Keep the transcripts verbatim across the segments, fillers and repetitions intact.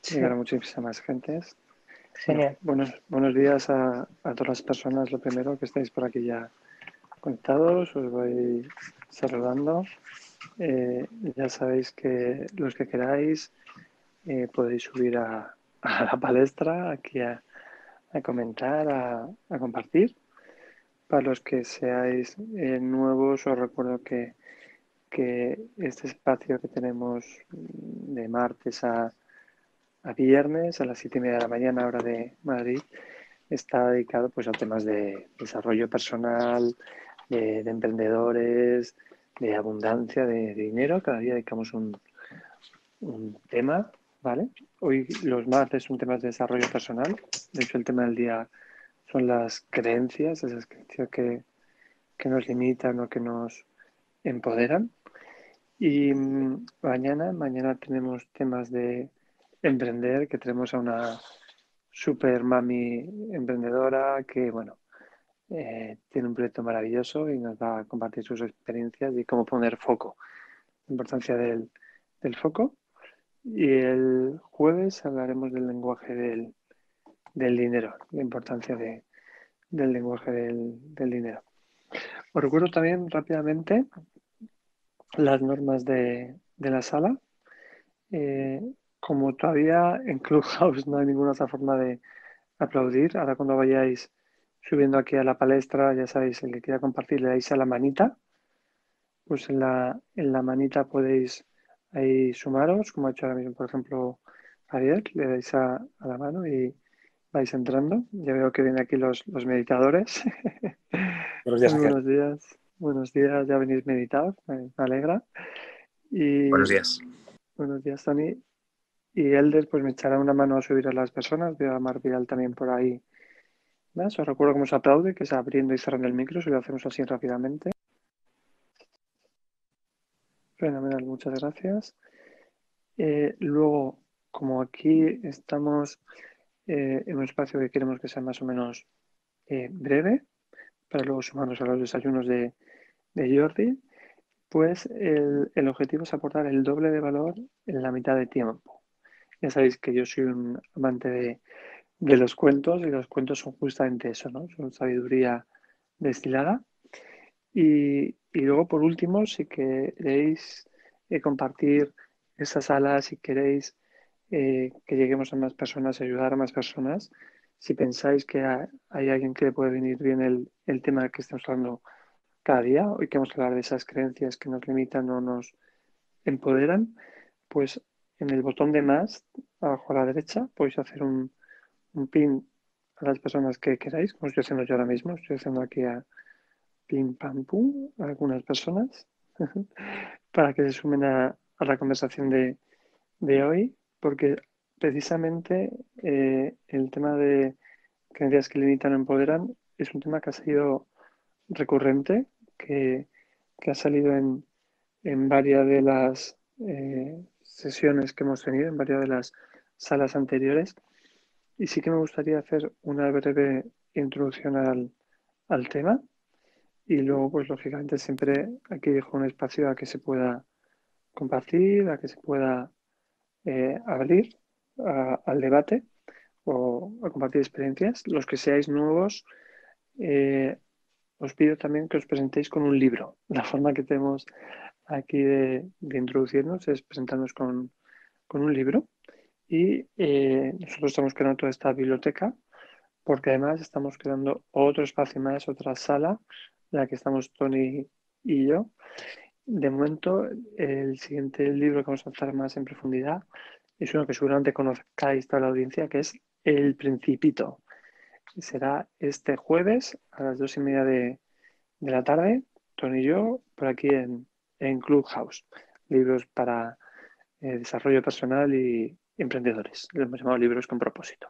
llegar a Sí, muchísimas más gentes. Bueno, genial. buenos, buenos días a, a todas las personas, lo primero, que estáis por aquí ya conectados, os voy saludando. Eh, ya sabéis que los que queráis eh, podéis subir a, a la palestra, aquí a, a comentar, a, a compartir. Para los que seáis eh, nuevos, os recuerdo que, que este espacio que tenemos de martes a, a viernes a las siete y media de la mañana, hora de Madrid, está dedicado pues a temas de desarrollo personal, de, de emprendedores, de abundancia, de, de dinero. Cada día dedicamos un, un tema, ¿vale? Hoy los martes son temas de desarrollo personal. De hecho, el tema del día son las creencias, esas creencias que, que nos limitan o que nos empoderan. Y mmm, mañana, mañana tenemos temas de emprender, que tenemos a una super mami emprendedora que, bueno, eh, tiene un proyecto maravilloso y nos va a compartir sus experiencias y cómo poner foco, la importancia del, del foco. Y el jueves hablaremos del lenguaje del, del dinero, la importancia de, del lenguaje del, del dinero. Os recuerdo también rápidamente las normas de, de la sala. Eh, como todavía en Clubhouse no hay ninguna otra forma de aplaudir, ahora cuando vayáis subiendo aquí a la palestra, ya sabéis, el que quiera compartir le dais a la manita, pues en la, en la manita podéis ahí sumaros, como ha hecho ahora mismo, por ejemplo, Javier, le dais a, a la mano y vais entrando. Ya veo que vienen aquí los, los meditadores. Buenos días, Muy Ángel. buenos días, buenos días, ya venís meditados, me alegra. Buenos Y días. buenos días, Tony. Y Elder, pues me echará una mano a subir a las personas. Veo a Mar Vidal también por ahí. ¿Ves? Os recuerdo cómo se aplaude, que es abriendo y cerrando el micro, si lo hacemos así rápidamente. Fenomenal, muchas gracias. Eh, luego, como aquí estamos eh, en un espacio que queremos que sea más o menos eh, breve, para luego sumarnos a los desayunos de, de Jordi, pues el, el objetivo es aportar el doble de valor en la mitad de tiempo. Ya sabéis que yo soy un amante de, de los cuentos y los cuentos son justamente eso, ¿no? Son sabiduría destilada. Y, y luego, por último, si queréis eh, compartir esta sala, si queréis eh, que lleguemos a más personas, ayudar a más personas, si pensáis que ha- hay alguien que le puede venir bien el, el tema que estamos hablando cada día, hoy que vamos a hablar de esas creencias que nos limitan o nos empoderan, pues en el botón de más, abajo a la derecha, podéis hacer un, un pin a las personas que queráis, como estoy haciendo yo ahora mismo, estoy haciendo aquí a pim pam pum a algunas personas para que se sumen a, a la conversación de, de hoy, porque precisamente eh, el tema de creencias que limitan o empoderan es un tema que ha sido recurrente, que, que ha salido en, en varias de las eh, sesiones que hemos tenido, en varias de las salas anteriores. Y sí que me gustaría hacer una breve introducción al, al tema y luego, pues lógicamente, siempre aquí dejo un espacio a que se pueda compartir, a que se pueda eh, abrir a- al debate o a compartir experiencias. Los que seáis nuevos, eh, os pido también que os presentéis con un libro. La forma que tenemos aquí de, de introducirnos es presentarnos con, con un libro y eh, nosotros estamos creando toda esta biblioteca porque además estamos creando otro espacio más, otra sala, en la que estamos Tony y yo. De momento, el siguiente libro que vamos a tratar más en profundidad es uno que seguramente conozcáis toda la audiencia, que es El Principito. Será este jueves a las dos y media de, de la tarde, Tony y yo, por aquí en, en Clubhouse. Libros para eh, desarrollo personal y emprendedores. Lo hemos llamado libros con propósito.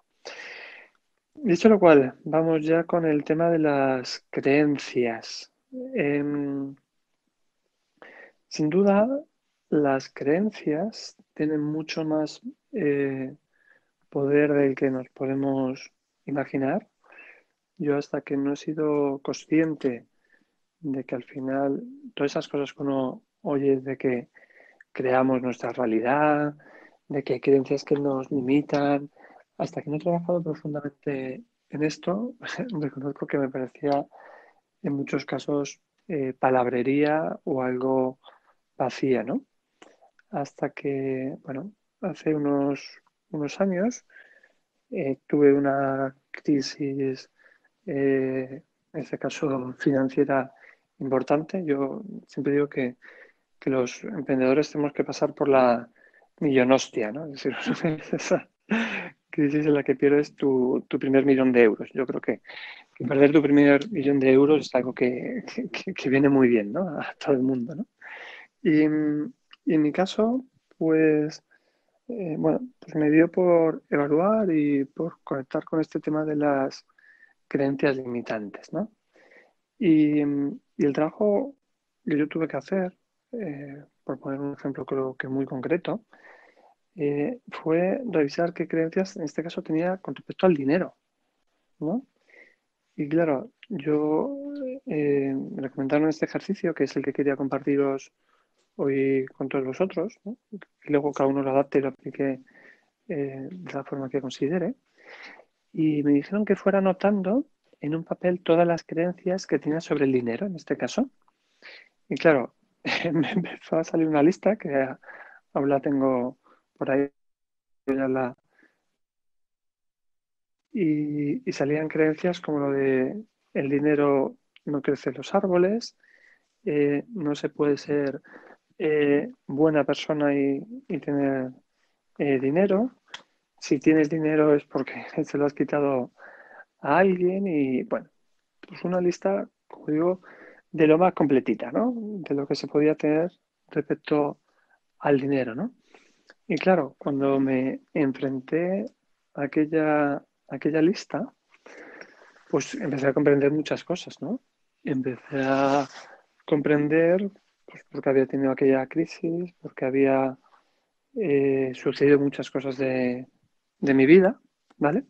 Dicho lo cual, vamos ya con el tema de las creencias. Em, sin duda, las creencias tienen mucho más eh, poder del que nos podemos imaginar. Yo hasta que no he sido consciente de que al final todas esas cosas que uno oye de que creamos nuestra realidad, de que hay creencias que nos limitan. Hasta que no he trabajado profundamente en esto, reconozco que me parecía en muchos casos eh, palabrería o algo vacía, ¿no? Hasta que, bueno, hace unos, unos años eh, tuve una crisis, eh, en este caso financiera, importante. Yo siempre digo que, que los emprendedores tenemos que pasar por la millonostia, ¿no? Es decir, esa crisis en la que pierdes tu, tu primer millón de euros. Yo creo que, que perder tu primer millón de euros es algo que, que, que viene muy bien, ¿no? A todo el mundo, ¿no? Y, y en mi caso, pues eh, bueno, pues me dio por evaluar y por conectar con este tema de las creencias limitantes, ¿no? Y, y el trabajo que yo tuve que hacer, eh, por poner un ejemplo creo que muy concreto, eh, fue revisar qué creencias en este caso tenía con respecto al dinero, ¿no? Y claro, yo eh, me recomendaron este ejercicio, que es el que quería compartiros hoy con todos vosotros, ¿no? Y luego cada uno lo adapte y lo aplique eh, de la forma que considere. Y me dijeron que fuera anotando en un papel todas las creencias que tenía sobre el dinero, en este caso. Y claro, me empezó a salir una lista que aún la tengo por ahí. Ya la, y, y salían creencias como lo de el dinero no crece en los árboles, eh, no se puede ser eh, buena persona y, y tener eh, dinero. Si tienes dinero es porque se lo has quitado a alguien y bueno, pues una lista, como digo, de lo más completita, ¿no? De lo que se podía tener respecto al dinero, ¿no? Y claro, cuando me enfrenté a aquella, a aquella lista, pues empecé a comprender muchas cosas, ¿no? Empecé a comprender, pues, porque había tenido aquella crisis, porque había eh, sucedido muchas cosas de, de mi vida, ¿vale?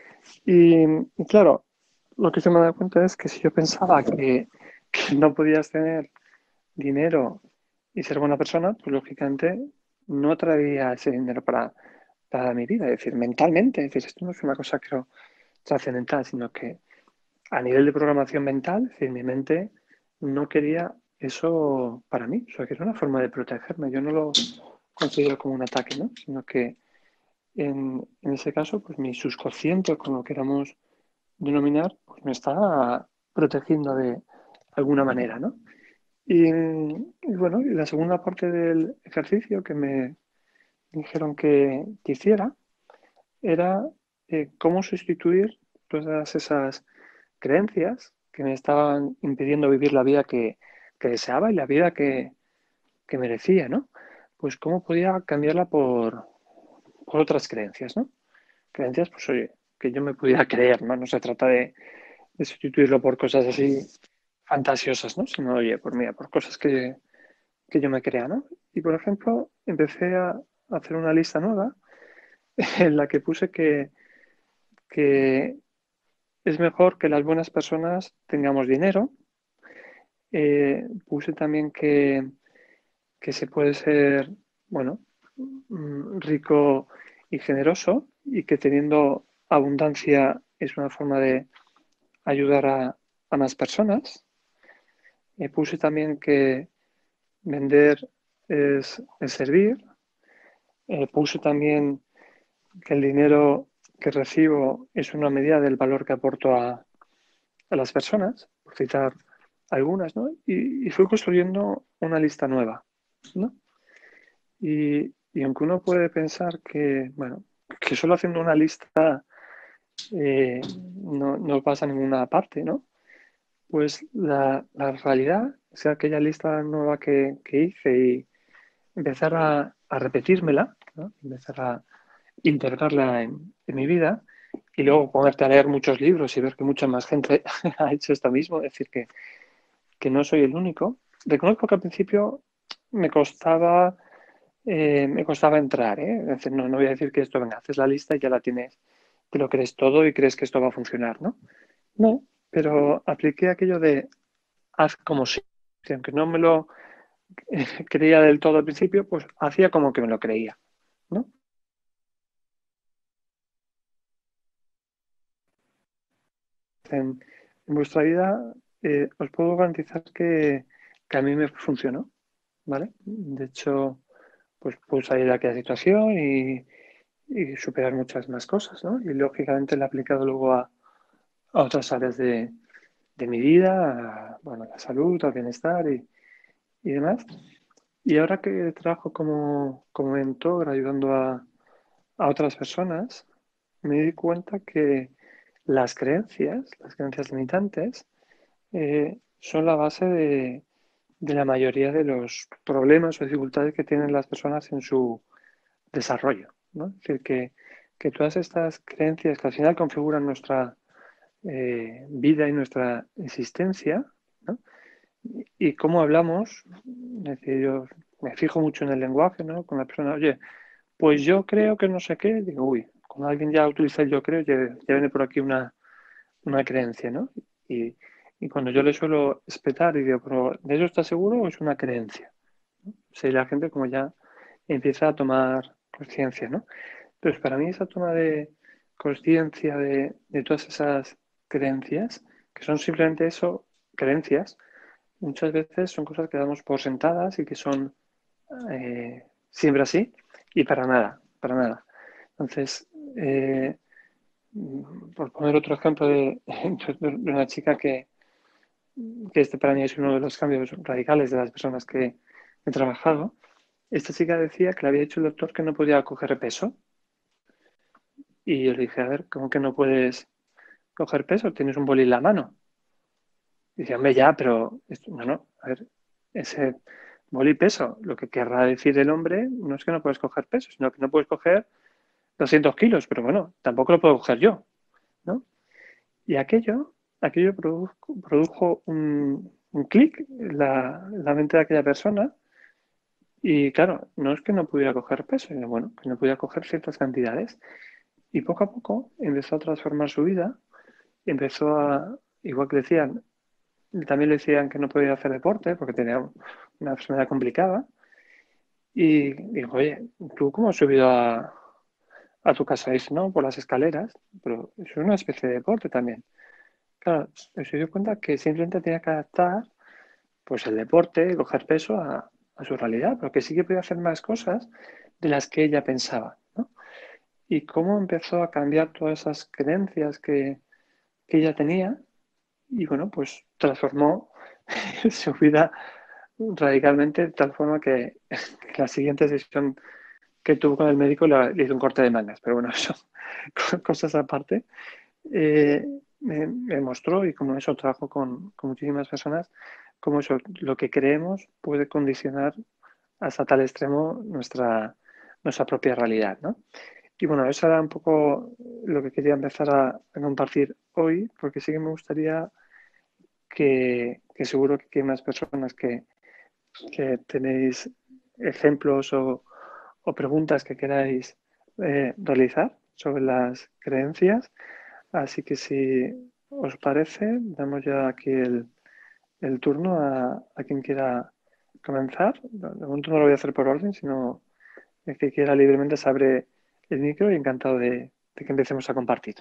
Y, y claro, lo que se me ha dado cuenta es que si yo pensaba que, que no podías tener dinero y ser buena persona, pues lógicamente no traería ese dinero para, para mi vida. Es decir, mentalmente, es decir, esto no es una cosa, creo, trascendental, sino que a nivel de programación mental, es decir, mi mente no quería eso para mí, o sea, que era una forma de protegerme. Yo no lo considero como un ataque, ¿no? Sino que en, en ese caso, pues mi subconsciente, como lo queramos denominar, pues me está protegiendo de alguna manera, ¿no? Y, y bueno, y la segunda parte del ejercicio que me dijeron que, que hiciera era eh, cómo sustituir todas esas creencias que me estaban impidiendo vivir la vida que, que deseaba y la vida que, que merecía, ¿no? Pues cómo podía cambiarla por, por otras creencias, ¿no? Creencias, pues oye, que yo me pudiera creer, ¿no? No se trata de, de sustituirlo por cosas así fantasiosas, ¿no? Sino, oye, por mira, por cosas que, que yo me crea, ¿no? Y por ejemplo, empecé a hacer una lista nueva en la que puse que, que es mejor que las buenas personas tengamos dinero. Eh, puse también que, que se puede ser, bueno, mm, rico y generoso y que teniendo abundancia es una forma de ayudar a, a más personas. Eh, puse también que vender es, es servir. Eh, puse también que el dinero que recibo es una medida del valor que aporto a, a las personas, por citar algunas, ¿no? Y, y fui construyendo una lista nueva, ¿no? Y, y aunque uno puede pensar que, bueno, que solo haciendo una lista eh, no, no pasa a ninguna parte, ¿no? Pues la, la realidad es que aquella lista nueva que, que hice y empezar a, a repetírmela, ¿no? Empezar a integrarla en, en, mi vida y luego ponerte a leer muchos libros y ver que mucha más gente ha hecho esto mismo, es decir, que, que no soy el único. Reconozco que al principio me costaba, eh, me costaba entrar, ¿eh? Es decir, no, no voy a decir que esto, venga, haces la lista y ya la tienes, te lo crees todo y crees que esto va a funcionar, ¿no? No, pero apliqué aquello de haz como si, que aunque no me lo creía del todo al principio, pues hacía como que me lo creía, ¿no? en, en vuestra vida, eh, os puedo garantizar que, que a mí me funcionó, ¿vale? De hecho, pues pude salir de aquella situación y, y superar muchas más cosas, ¿no? Y lógicamente lo he aplicado luego a, a otras áreas de, de mi vida, a, bueno, a la salud, al bienestar y, y demás. Y ahora que trabajo como, como mentor ayudando a, a otras personas, me di cuenta que las creencias, las creencias limitantes, eh, son la base de, de la mayoría de los problemas o dificultades que tienen las personas en su desarrollo, ¿no? Es decir, que, que todas estas creencias que al final configuran nuestra eh, vida y nuestra existencia, ¿no? Y cómo hablamos, es decir, yo me fijo mucho en el lenguaje, ¿no? Con la persona, oye, pues yo creo que no sé qué, digo, uy, cuando alguien ya utiliza el yo creo, ya, ya viene por aquí una, una creencia, ¿no? Y, y cuando yo le suelo espetar y digo, pero ¿de eso estás seguro o es una creencia? ¿No? O sea, y la gente como ya empieza a tomar conciencia, ¿no? Entonces, para mí esa toma de conciencia de, de todas esas creencias, que son simplemente eso, creencias, muchas veces son cosas que damos por sentadas y que son eh, siempre así y para nada, para nada. Entonces, eh, por poner otro ejemplo de, de una chica que, que este para mí es uno de los cambios radicales de las personas que he trabajado, esta chica decía que le había dicho el doctor que no podía coger peso y yo le dije, a ver, ¿cómo que no puedes coger peso? Tienes un boli en la mano. Y dice, hombre, ya, pero esto, no, no, a ver, ese boli peso, lo que querrá decir el hombre no es que no puedes coger peso, sino que no puedes coger doscientos kilos, pero bueno, tampoco lo puedo coger yo, ¿no? Y aquello, aquello produjo, produjo un, un clic en la, en la mente de aquella persona y claro, no es que no pudiera coger peso, sino bueno, que no podía coger ciertas cantidades y poco a poco empezó a transformar su vida, empezó a, igual que decían, también le decían que no podía hacer deporte porque tenía una enfermedad complicada y dijo, oye, ¿tú cómo has subido a, a tu casa? Y dice, no, por las escaleras, pero eso es una especie de deporte también. Claro, se dio cuenta que simplemente tenía que adaptar pues el deporte, coger peso a, a su realidad, pero que sí que podía hacer más cosas de las que ella pensaba, ¿no? Y cómo empezó a cambiar todas esas creencias que, que ella tenía y bueno, pues transformó su vida radicalmente de tal forma que, que la siguiente sesión que tuvo con el médico le, le hizo un corte de mangas, pero bueno, eso, cosas aparte. Eh, me, me, mostró, y como eso trabajo con, con muchísimas personas, cómo eso, lo que creemos puede condicionar hasta tal extremo nuestra, nuestra propia realidad, ¿no? Y bueno, eso era un poco lo que quería empezar a, a compartir hoy, porque sí que me gustaría que, que seguro que hay más personas que, que tenéis ejemplos o, o preguntas que queráis eh, realizar sobre las creencias. Así que si os parece, damos ya aquí el, el turno a, a quien quiera comenzar. De momento no lo voy a hacer por orden, sino el que quiera libremente se abre el micro y encantado de, de que empecemos a compartir.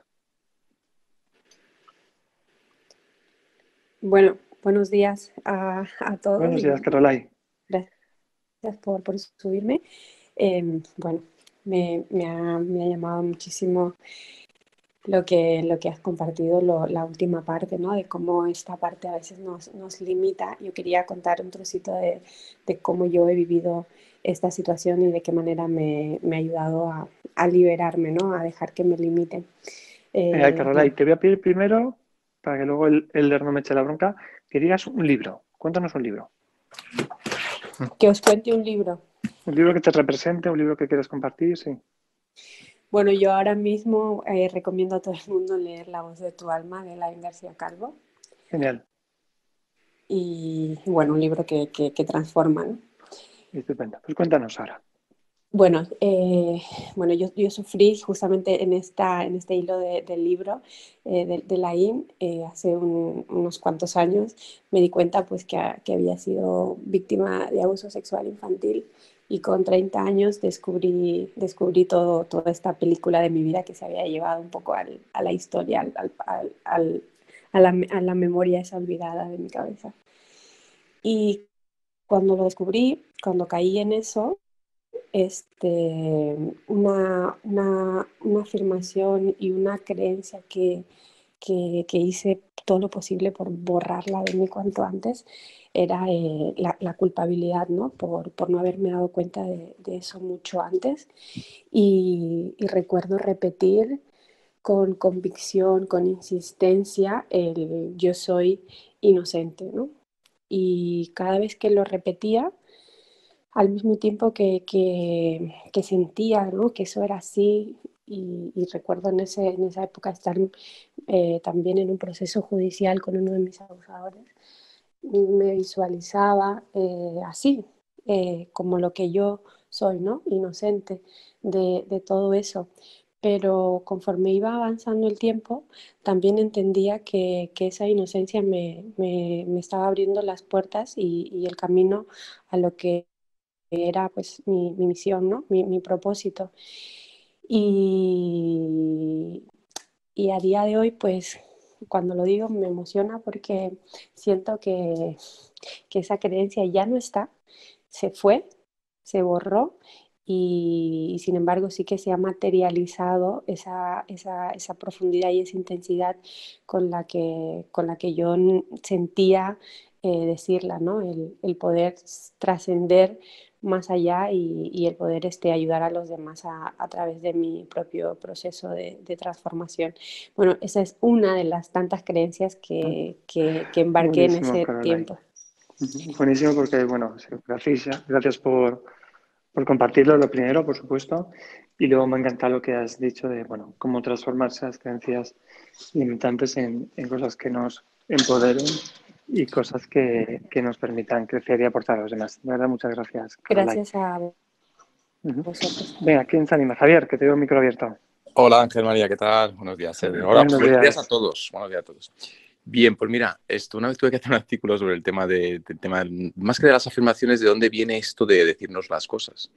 Bueno, buenos días a, a todos. Buenos días, Carolai. Gracias por, por subirme. Eh, bueno, me, me, ha, me ha llamado muchísimo lo que, lo que has compartido, lo, la última parte, ¿no? De cómo esta parte a veces nos, nos limita. Yo quería contar un trocito de, de cómo yo he vivido esta situación y de qué manera me, me ha ayudado a, a liberarme, ¿no? A dejar que me limiten. Eh, eh, Carolai, te voy a pedir primero, para que luego el Elder no me eche la bronca, que digas un libro. Cuéntanos un libro. Que os cuente un libro. Un libro que te represente, un libro que quieras compartir, sí. Bueno, yo ahora mismo eh, recomiendo a todo el mundo leer La voz de tu alma de Elaine García Calvo. Genial. Y bueno, un libro que, que, que transforma, ¿no? Estupendo. Pues cuéntanos ahora. Bueno, eh, bueno yo, yo sufrí justamente en, esta, en este hilo de, del libro eh, de, de Elaine eh, hace un, unos cuantos años. Me di cuenta pues que, que había sido víctima de abuso sexual infantil y con treinta años descubrí, descubrí todo, toda esta película de mi vida que se había llevado un poco al, a la historia, al, al, al, a la, a la memoria esa olvidada de mi cabeza. Y cuando lo descubrí, cuando caí en eso, este, una, una, una afirmación y una creencia que, que, que hice todo lo posible por borrarla de mí cuanto antes, era eh, la, la culpabilidad, ¿no? Por, por no haberme dado cuenta de, de eso mucho antes. Y, y recuerdo repetir con convicción, con insistencia, el yo soy inocente, ¿no? Y cada vez que lo repetía, al mismo tiempo que, que, que sentía, ¿no?, que eso era así, y, y recuerdo en, ese, en esa época estar eh, también en un proceso judicial con uno de mis abusadores, me visualizaba eh, así, eh, como lo que yo soy, ¿no?, inocente de, de todo eso. Pero conforme iba avanzando el tiempo, también entendía que, que esa inocencia me, me, me, estaba abriendo las puertas y, y el camino a lo que era pues mi, mi misión, ¿no?, mi, mi propósito. Y, y a día de hoy, pues cuando lo digo me emociona porque siento que, que esa creencia ya no está, se fue, se borró. Y, y sin embargo sí que se ha materializado esa, esa, esa profundidad y esa intensidad con la que, con la que yo sentía eh, decirla, ¿no?, el, el poder trascender más allá y, y el poder este, ayudar a los demás a, a través de mi propio proceso de, de transformación. Bueno, esa es una de las tantas creencias que, que, que embarqué en Buenísimo, ese Caroline. tiempo. Buenísimo porque, bueno, gracias, gracias por, por compartirlo, lo primero, por supuesto, y luego me encanta lo que has dicho de, bueno, cómo transformar esas creencias limitantes en, en cosas que nos empoderen y cosas que, que nos permitan crecer y aportar a los demás. De verdad, muchas gracias, Caroline. Gracias a Uh-huh. vosotros. Venga, ¿quién se anima? Javier, que te veo el micro abierto. Hola, Ángel María, ¿qué tal? Buenos días. Ahora, Buenos buenos días días a todos. Buenos días a todos. Bien, pues mira, esto, una vez tuve que hacer un artículo sobre el tema de, del tema, más que de las afirmaciones, de dónde viene esto de decirnos las cosas.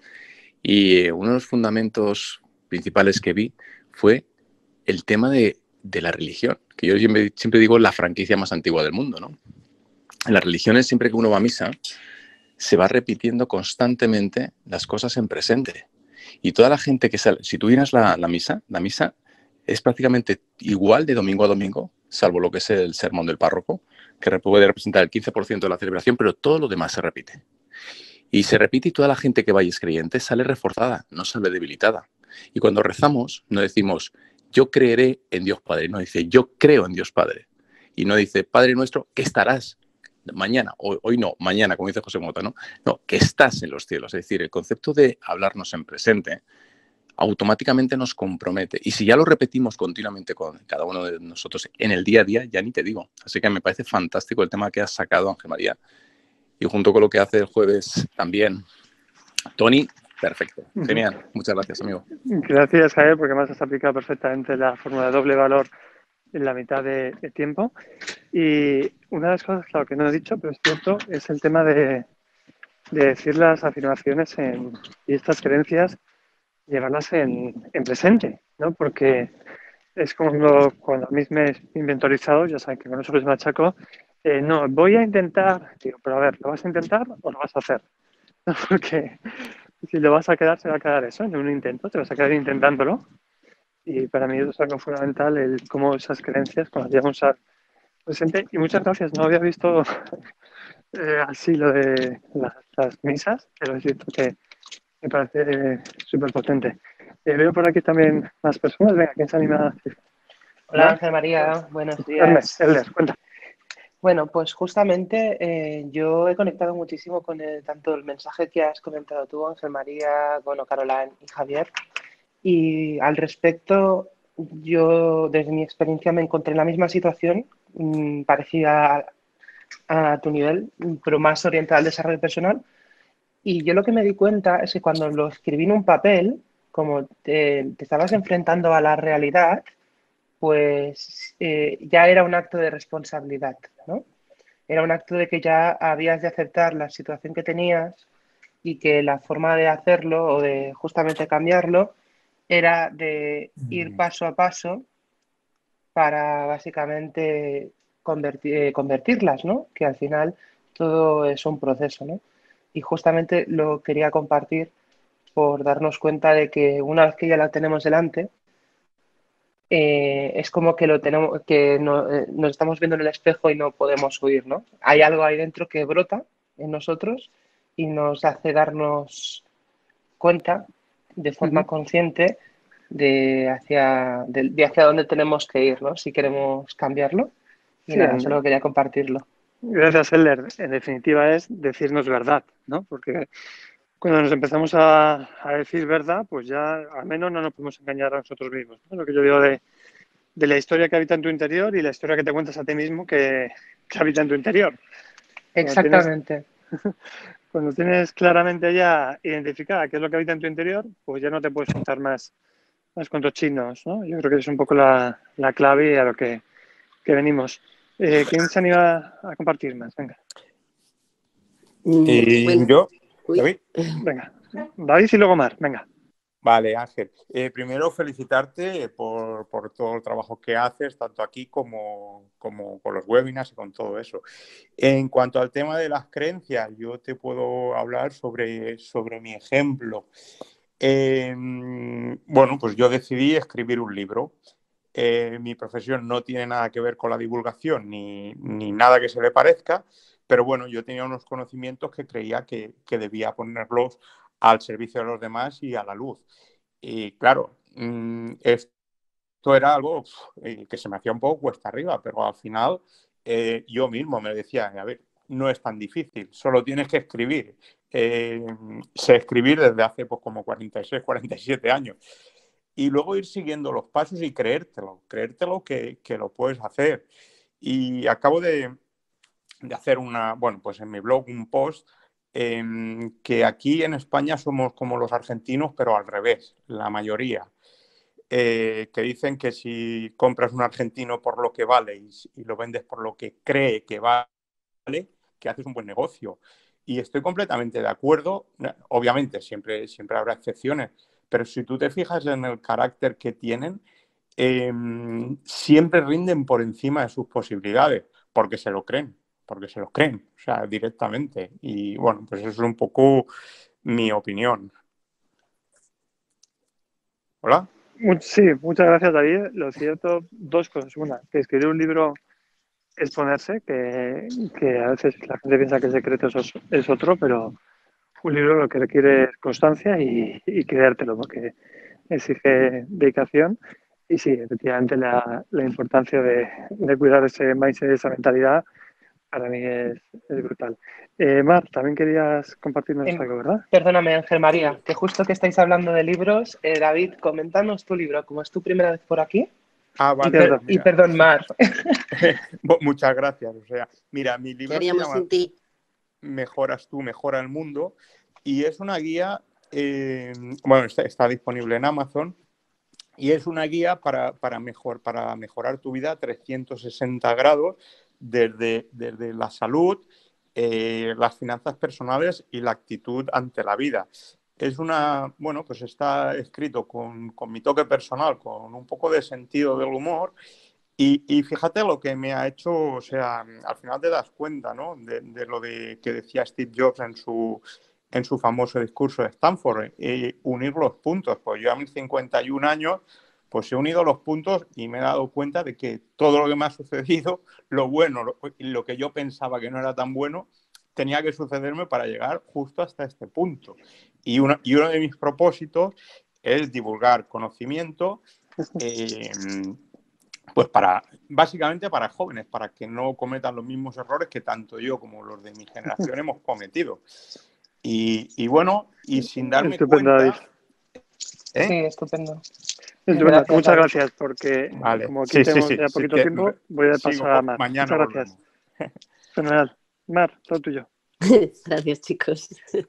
Y uno de los fundamentos principales que vi fue el tema de, de la religión, que yo siempre, siempre digo la franquicia más antigua del mundo, ¿no? En las religiones, siempre que uno va a misa, se va repitiendo constantemente las cosas en presente. Y toda la gente que sale, si tú vienes la, la misa, la misa es prácticamente igual de domingo a domingo, salvo lo que es el sermón del párroco, que puede representar el quince por ciento de la celebración, pero todo lo demás se repite. Y se repite y toda la gente que vaya es creyente sale reforzada, no sale debilitada. Y cuando rezamos, no decimos, yo creeré en Dios Padre, no dice, yo creo en Dios Padre. Y no dice, Padre nuestro, ¿qué estarás? Mañana, hoy, hoy no, mañana, como dice José Mota, ¿no? No, que estás en los cielos. Es decir, el concepto de hablarnos en presente automáticamente nos compromete. Y si ya lo repetimos continuamente con cada uno de nosotros en el día a día, ya ni te digo. Así que me parece fantástico el tema que has sacado, Ángel María. Y junto con lo que hace el jueves también Tony, perfecto. Genial. Muchas gracias, amigo. Gracias, Javier, porque además has aplicado perfectamente la fórmula de doble valor en la mitad de, de tiempo. Y una de las cosas, claro, que no he dicho, pero es cierto, es el tema de, de decir las afirmaciones en, y estas creencias, llevarlas en, en presente, ¿no? Porque es como cuando a mí me he inventorizado, ya saben que con eso les machaco, eh, no, voy a intentar, digo, pero a ver, ¿lo vas a intentar o lo vas a hacer? Porque si lo vas a quedar, se va a quedar eso, en un intento, te vas a quedar intentándolo. Y para mí eso es algo fundamental, el cómo esas creencias, cuando llegamos al presente. Y muchas gracias, no había visto eh, así lo de las, las misas, pero es cierto que me parece eh, súper potente. Eh, veo por aquí también más personas. Venga, ¿quién se anima? Hola, Ángel María, buenos días. Erles, cuenta. Bueno, pues justamente eh, yo he conectado muchísimo con el, tanto el mensaje que has comentado tú, Ángel María, bueno, Caroline y Javier. Y al respecto, yo desde mi experiencia me encontré en la misma situación, mmm, parecida a, a tu nivel, pero más orientada al desarrollo personal. Y yo lo que me di cuenta es que cuando lo escribí en un papel, como te, te estabas enfrentando a la realidad, pues eh, ya era un acto de responsabilidad, ¿no? Era un acto de que ya habías de aceptar la situación que tenías y que la forma de hacerlo o de justamente cambiarlo era de ir paso a paso para básicamente convertir, eh, convertirlas, ¿no? Que al final todo es un proceso, ¿no? Y justamente lo quería compartir por darnos cuenta de que una vez que ya la tenemos delante, eh, es como que lo tenemos, que no, eh, nos estamos viendo en el espejo y no podemos huir, ¿no? Hay algo ahí dentro que brota en nosotros y nos hace darnos cuenta de forma Ujú. consciente de hacia, de, de hacia dónde tenemos que ir, ¿no? Si queremos cambiarlo. Y Sí, nada, en- solo quería compartirlo. gracias, Eller. En definitiva es decirnos verdad, ¿no? Porque cuando nos empezamos a, a decir verdad, pues ya al menos no nos podemos engañar a nosotros mismos, ¿no? Lo que yo digo de, de la historia que habita en tu interior y la historia que te cuentas a ti mismo que, que habita en tu interior. Cuando tienes, Exactamente. cuando tienes claramente ya identificada qué es lo que habita en tu interior, pues ya no te puedes contar más, más cuentos chinos, ¿no? Yo creo que es un poco la, la clave y a lo que, que venimos. Eh, ¿Quién se anima a compartir más? Venga, Y Bueno, yo, uy, David. venga. David y luego Mar, venga. Vale, Ángel. Eh, primero felicitarte por, por todo el trabajo que haces, tanto aquí como, como con los webinars y con todo eso. En cuanto al tema de las creencias, yo te puedo hablar sobre, sobre mi ejemplo. Eh, bueno, pues yo decidí escribir un libro. Eh, mi profesión no tiene nada que ver con la divulgación ni, ni nada que se le parezca, pero bueno, yo tenía unos conocimientos que creía que, que debía ponerlos al servicio de los demás y a la luz. Y claro, mmm, esto era algo pf, que se me hacía un poco cuesta arriba, pero al final eh, yo mismo me decía, a ver, no es tan difícil, solo tienes que escribir. Eh, sé escribir desde hace pues, como cuarenta y seis, cuarenta y siete años. Y luego ir siguiendo los pasos y creértelo, creértelo que, que lo puedes hacer. Y acabo de, de hacer una, bueno, pues en mi blog un post eh, que aquí en España somos como los argentinos, pero al revés, la mayoría. Eh, que dicen que si compras un argentino por lo que vale y, y lo vendes por lo que cree que vale, que haces un buen negocio. Y estoy completamente de acuerdo. Obviamente, siempre, siempre habrá excepciones, pero si tú te fijas en el carácter que tienen, eh, siempre rinden por encima de sus posibilidades, porque se lo creen, porque se lo creen, o sea, directamente. Y bueno, pues eso es un poco mi opinión. ¿Hola? Sí, muchas gracias, David. Lo cierto, dos cosas. Una, que escribir un libro es ponerse, que, que a veces la gente piensa que el secreto es, es otro, pero un libro lo que requiere es constancia y, y creértelo, porque exige dedicación. Y sí, efectivamente, la, la importancia de, de cuidar ese mindset, esa mentalidad, para mí es, es brutal. Eh, Mar, también querías compartirnos Eh, algo, ¿verdad? perdóname, Ángel María, sí. que justo que estáis hablando de libros, eh, David, coméntanos tu libro, como es tu primera vez por aquí. Ah, Y, vale, per pues y mira. perdón, Mar. Muchas gracias. O sea, mira, mi ¿Qué libro se haríamos llama sin ti? Mejoras tú, mejora el mundo y es una guía, eh, bueno, está, está disponible en Amazon y es una guía para, para, mejor, para mejorar tu vida a trescientos sesenta grados desde, desde la salud, eh, las finanzas personales y la actitud ante la vida. Es una, bueno, pues está escrito con, con mi toque personal, con un poco de sentido del humor. Y, y fíjate lo que me ha hecho, o sea, al final te das cuenta, ¿no? De, de lo de que decía Steve Jobs en su, en su famoso discurso de Stanford, eh, unir los puntos. Pues yo a mis cincuenta y un años, pues he unido los puntos y me he dado cuenta de que todo lo que me ha sucedido, lo bueno, lo, lo que yo pensaba que no era tan bueno, tenía que sucederme para llegar justo hasta este punto. Y, una, y uno de mis propósitos es divulgar conocimiento, eh, pues para, básicamente para jóvenes, para que no cometan los mismos errores que tanto yo como los de mi generación hemos cometido. Y, y bueno, y sin darme Estupendo, David. cuenta... ¿eh? Sí, estupendo. Estupendo. Gracias, Muchas David. gracias, porque Vale, como aquí sí, sí, tenemos sí, ya sí poquito que tiempo, voy a sigo, pasar a Mar. mañana Muchas gracias. volvemos. Fenomenal. Mar, todo tuyo. Gracias, chicos.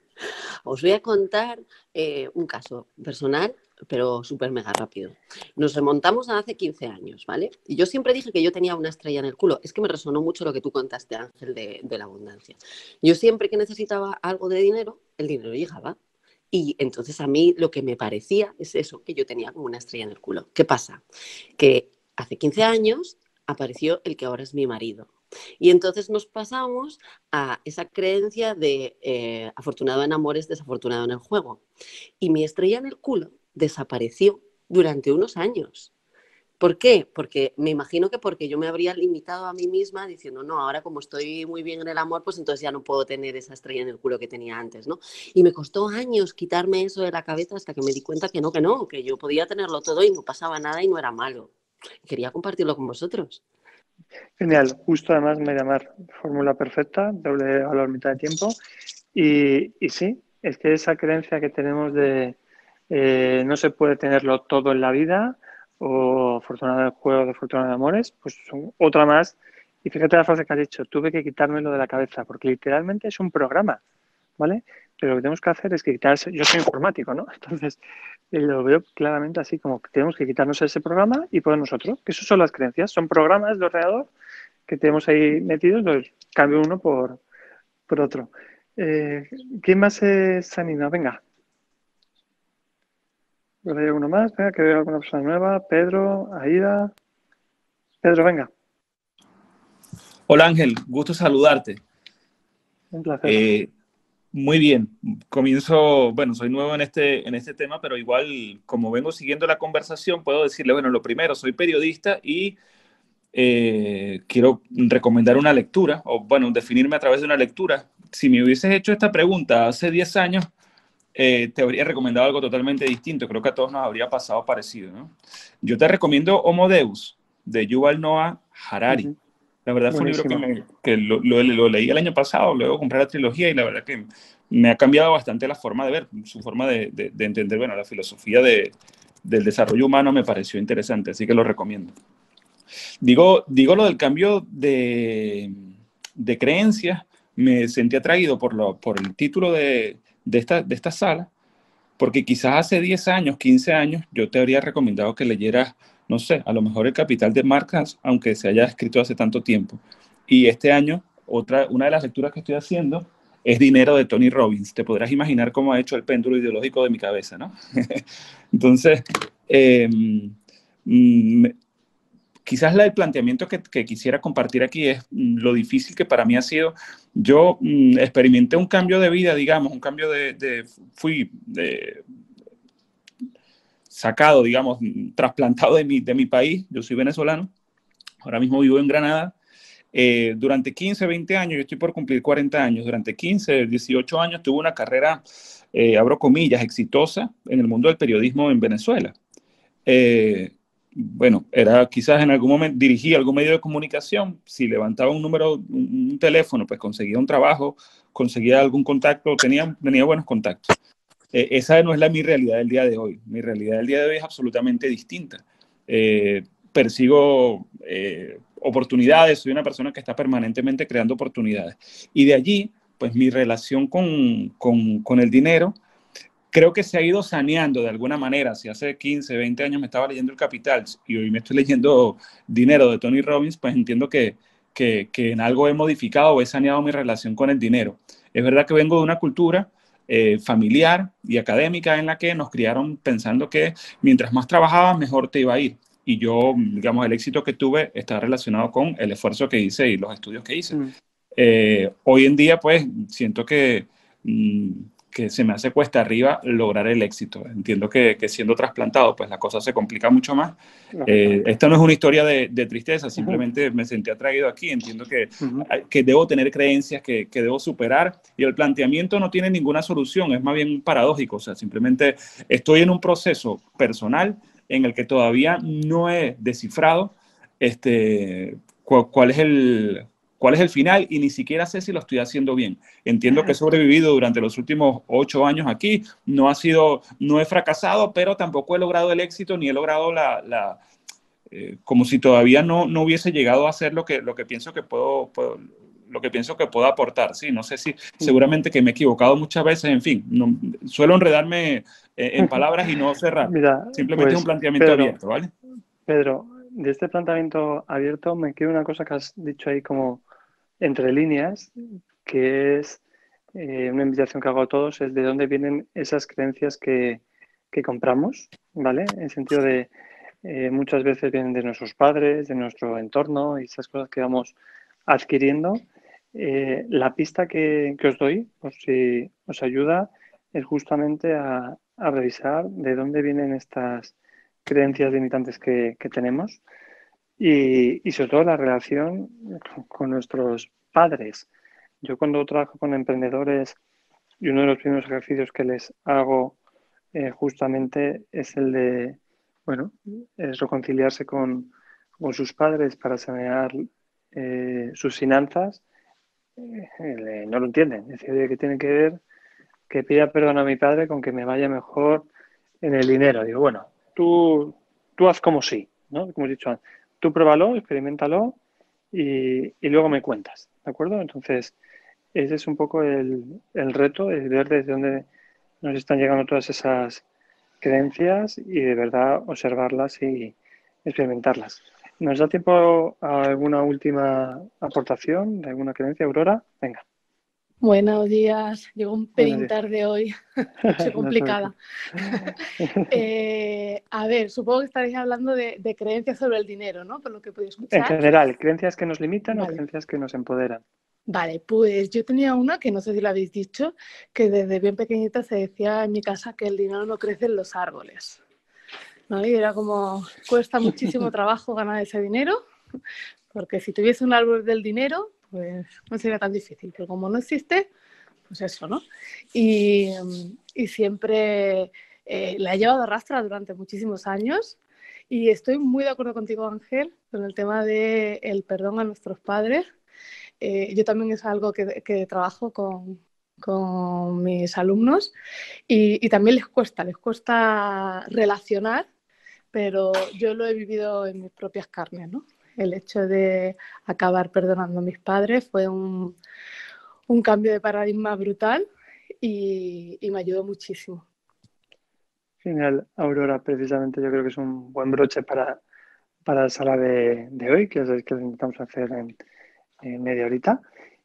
Os voy a contar eh, un caso personal, pero súper mega rápido. Nos remontamos a hace quince años, ¿vale? Y yo siempre dije que yo tenía una estrella en el culo. Es que me resonó mucho lo que tú contaste, Ángel, de, de la abundancia. Yo siempre que necesitaba algo de dinero, el dinero llegaba. Y entonces a mí lo que me parecía es eso, que yo tenía como una estrella en el culo. ¿Qué pasa? Que hace quince años apareció el que ahora es mi marido. Y entonces nos pasamos a esa creencia de eh, afortunado en amores, desafortunado en el juego. Y mi estrella en el culo desapareció durante unos años. ¿Por qué? Porque me imagino que porque yo me habría limitado a mí misma diciendo, no, ahora como estoy muy bien en el amor, pues entonces ya no puedo tener esa estrella en el culo que tenía antes, ¿no? Y me costó años quitarme eso de la cabeza hasta que me di cuenta que no, que no, que yo podía tenerlo todo y no pasaba nada y no era malo. Quería compartirlo con vosotros. Genial, justo además me llamar fórmula perfecta, doble valor mitad de tiempo. Y, y sí, es que esa creencia que tenemos de eh, no se puede tenerlo todo en la vida, o afortunado en el juego, afortunado en amores, pues son otra más. Y fíjate la frase que has dicho, tuve que quitármelo de la cabeza, porque literalmente es un programa, ¿vale? Pero lo que tenemos que hacer es que quitarse, yo soy informático, ¿no? Entonces eh, lo veo claramente así como que tenemos que quitarnos ese programa y ponernos otro, que eso son las creencias, son programas de ordenador que tenemos ahí metidos, los cambio uno por, por otro. Eh, ¿Quién más se, se anima? Venga. ¿Hay alguno más? Venga, que veo alguna persona nueva. Pedro, Aida. Pedro, venga. Hola Ángel, gusto saludarte. Un placer. Eh, muy bien, comienzo, bueno, soy nuevo en este, en este tema, pero igual como vengo siguiendo la conversación, puedo decirle, bueno, lo primero, soy periodista y eh, quiero recomendar una lectura, o bueno, definirme a través de una lectura. Si me hubieses hecho esta pregunta hace diez años, eh, te habría recomendado algo totalmente distinto. Creo que a todos nos habría pasado parecido, ¿no? Yo te recomiendo Homo Deus, de Yuval Noah Harari. Uh-huh. La verdad fue un libro que, me, que lo, lo, lo leí el año pasado, luego compré la trilogía y la verdad que me ha cambiado bastante la forma de ver, su forma de, de, de entender, bueno, la filosofía de, del desarrollo humano me pareció interesante, así que lo recomiendo. Digo, digo lo del cambio de, de creencias, me sentí atraído por, lo, por el título de, de, esta, de esta sala, porque quizás hace diez años, quince años, yo te habría recomendado que leyeras, no sé, a lo mejor El Capital de Marx, aunque se haya escrito hace tanto tiempo. Y este año, otra, una de las lecturas que estoy haciendo es Dinero de Tony Robbins. Te podrás imaginar cómo ha hecho el péndulo ideológico de mi cabeza, ¿no? Entonces, eh, me, quizás la, el planteamiento que, que quisiera compartir aquí es lo difícil que para mí ha sido. Yo mm, experimenté un cambio de vida, digamos, un cambio de, de fui de, sacado, digamos, trasplantado de mi, de mi país. Yo soy venezolano, ahora mismo vivo en Granada. Eh, durante quince, veinte años, yo estoy por cumplir cuarenta años, durante quince, dieciocho años tuve una carrera, eh, abro comillas, exitosa en el mundo del periodismo en Venezuela. Eh, bueno, era quizás en algún momento dirigía algún medio de comunicación, si levantaba un número, un, un teléfono, pues conseguía un trabajo, conseguía algún contacto, tenía, tenía buenos contactos. Eh, esa no es la, mi realidad del día de hoy. Mi realidad del día de hoy es absolutamente distinta. Eh, persigo eh, oportunidades, soy una persona que está permanentemente creando oportunidades. Y de allí, pues mi relación con, con, con el dinero creo que se ha ido saneando de alguna manera. Si hace quince, veinte años me estaba leyendo El Capital y hoy me estoy leyendo Dinero de Tony Robbins, pues entiendo que, que, que en algo he modificado o he saneado mi relación con el dinero. Es verdad que vengo de una cultura eh, familiar y académica en la que nos criaron pensando que mientras más trabajabas, mejor te iba a ir. Y yo, digamos, el éxito que tuve está relacionado con el esfuerzo que hice y los estudios que hice. Mm. Eh, hoy en día, pues, siento que... Mm, que se me hace cuesta arriba lograr el éxito. Entiendo que, que siendo trasplantado, pues la cosa se complica mucho más. Eh, esta no es una historia de, de tristeza, simplemente me sentí atraído aquí. Entiendo que, que debo tener creencias que, que debo superar y el planteamiento no tiene ninguna solución, es más bien paradójico. O sea, simplemente estoy en un proceso personal en el que todavía no he descifrado este, cu cuál es el... cuál es el final y ni siquiera sé si lo estoy haciendo bien. Entiendo que he sobrevivido durante los últimos ocho años aquí, no ha sido, no he fracasado, pero tampoco he logrado el éxito ni he logrado la, la eh, como si todavía no, no hubiese llegado a hacer lo que, lo que pienso que puedo, puedo lo que pienso que puedo aportar, sí, no sé si, seguramente que me he equivocado muchas veces, en fin, no, suelo enredarme eh, en palabras y no cerrar. Mira, simplemente pues, es un planteamiento Pedro, abierto, ¿vale? Pedro, de este planteamiento abierto me queda una cosa que has dicho ahí como entre líneas, que es eh, una invitación que hago a todos, es de dónde vienen esas creencias que, que compramos, ¿vale? En el sentido de, eh, muchas veces vienen de nuestros padres, de nuestro entorno y esas cosas que vamos adquiriendo. Eh, la pista que, que os doy, por si os ayuda, es justamente a, a revisar de dónde vienen estas creencias limitantes que, que tenemos y, y sobre todo la relación con, con nuestros padres. Yo cuando trabajo con emprendedores y uno de los primeros ejercicios que les hago eh, justamente es el de, bueno, es reconciliarse con, con sus padres para sanear eh, sus finanzas. Eh, no lo entienden. Es decir, que tiene que ver que pida perdón a mi padre con que me vaya mejor en el dinero. Digo, bueno, tú, tú haz como sí, ¿no? Como he dicho antes. Tú pruébalo, experimentalo y, y luego me cuentas, ¿de acuerdo? Entonces, ese es un poco el, el reto, es ver desde dónde nos están llegando todas esas creencias y de verdad observarlas y experimentarlas. ¿Nos da tiempo a alguna última aportación de alguna creencia, Aurora? Venga. Buenos días, llego un Buenos pelín días. tarde hoy, soy No te complicada. preocupes. Eh, a ver, supongo que estaréis hablando de, de creencias sobre el dinero, ¿no? Por lo que he podido En escuchar. general, ¿creencias que nos limitan o Vale. creencias que nos empoderan? Vale, pues yo tenía una que no sé si lo habéis dicho, que desde bien pequeñita se decía en mi casa que el dinero no crece en los árboles, ¿no? Y era como, cuesta muchísimo trabajo ganar ese dinero, porque si tuviese un árbol del dinero, pues no sería tan difícil, pero como no existe, pues eso, ¿no? Y, y siempre eh, la he llevado a rastra durante muchísimos años y estoy muy de acuerdo contigo, Ángel, con el tema del perdón a nuestros padres. Eh, yo también es algo que, que trabajo con, con mis alumnos y, y también les cuesta, les cuesta relacionar, pero yo lo he vivido en mis propias carnes, ¿no? El hecho de acabar perdonando a mis padres fue un, un cambio de paradigma brutal y, y me ayudó muchísimo. Genial, Aurora, precisamente yo creo que es un buen broche para, para la sala de, de hoy, que es que lo intentamos hacer en, en media horita.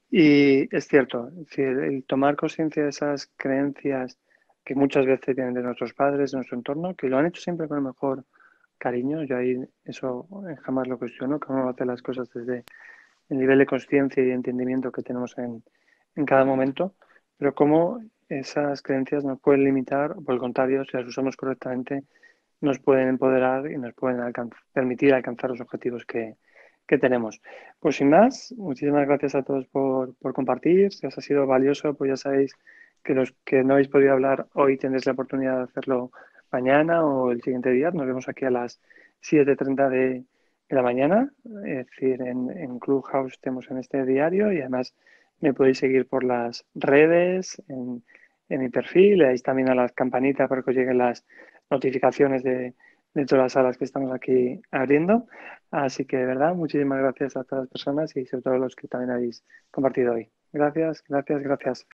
Y es cierto, es decir, el tomar conciencia de esas creencias que muchas veces vienen de nuestros padres, de nuestro entorno, que lo han hecho siempre con el mejor cariño, yo ahí eso jamás lo cuestiono, que uno hace las cosas desde el nivel de conciencia y de entendimiento que tenemos en, en cada momento, pero cómo esas creencias nos pueden limitar, o por el contrario, si las usamos correctamente, nos pueden empoderar y nos pueden alcanzar, permitir alcanzar los objetivos que, que tenemos. Pues sin más, muchísimas gracias a todos por, por compartir. Si os ha sido valioso, pues ya sabéis que los que no habéis podido hablar hoy tendréis la oportunidad de hacerlo mañana o el siguiente día. Nos vemos aquí a las siete y treinta de, de la mañana. Es decir, en, en Clubhouse tenemos en este diario y además me podéis seguir por las redes, en, en mi perfil, le dais también a las campanitas para que os lleguen las notificaciones de, de todas las salas que estamos aquí abriendo. Así que de verdad, muchísimas gracias a todas las personas y sobre todo a los que también habéis compartido hoy. Gracias, gracias, gracias.